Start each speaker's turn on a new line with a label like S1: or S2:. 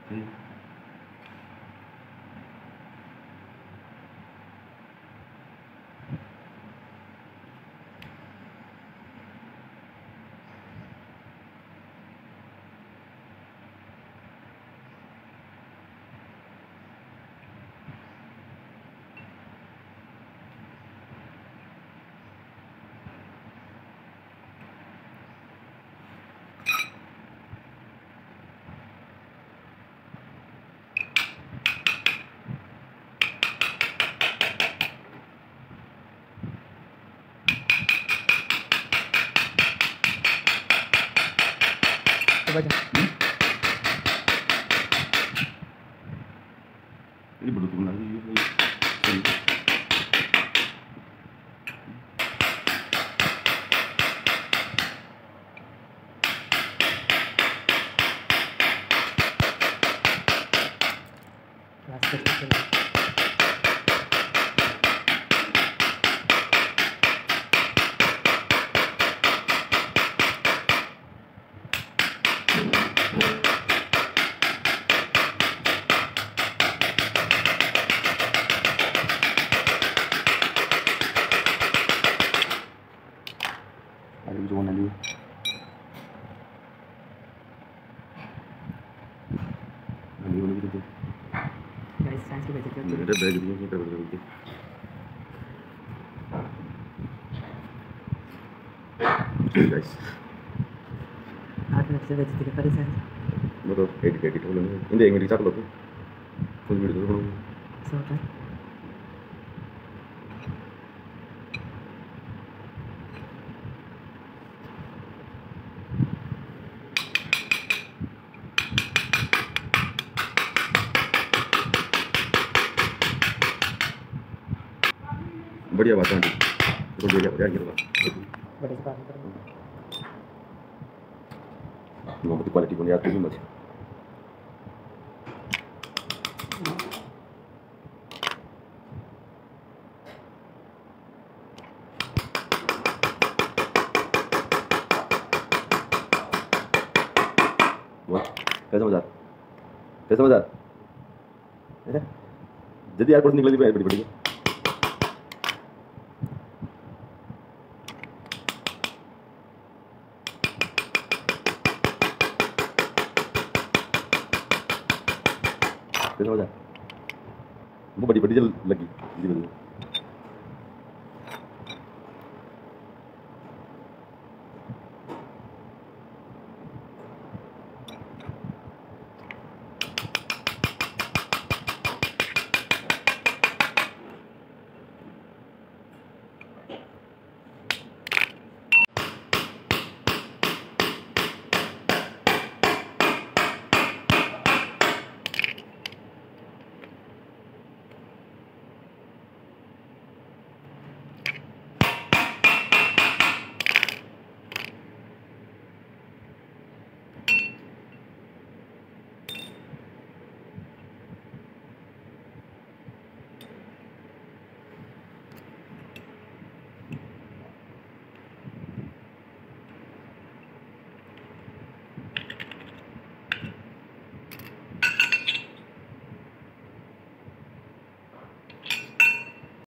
S1: Ini berdukung lagi. Ada yang cuma nanti. Nanti mana gitu tuh?
S2: Guys, saya sudah cek.
S1: Ada baju ini kita berbagi. Guys.
S2: Ada sudah cek pada saya.
S1: Betul, edit dulu. Ini yang dicat loh tuh. Full video dulu.
S2: Soalnya.
S1: बढ़िया बात है तो बढ़िया बढ़िया गिरवा
S2: बड़ी बात है
S1: मोहब्बत क्वालिटी को याद भी मत वाह कैसा मजा जल्दी यार कुछ निकल दी बड़ी बड़ी कैसा मजा वो बड़ी बड़ी जल लगी जी